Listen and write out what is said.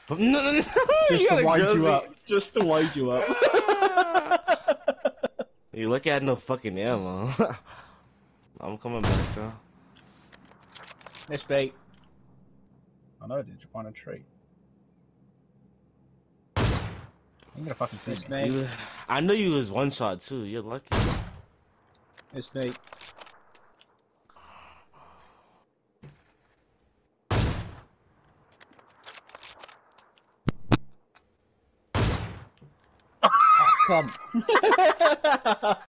No, no, no. Just to wind you me. up. Just to wind you up. You look at no fucking ammo. I'm coming back though. Miss bait. I know, did you find a tree? I'm gonna fucking see me. I know you was one shot too. You're lucky. Miss bait. Oh, come.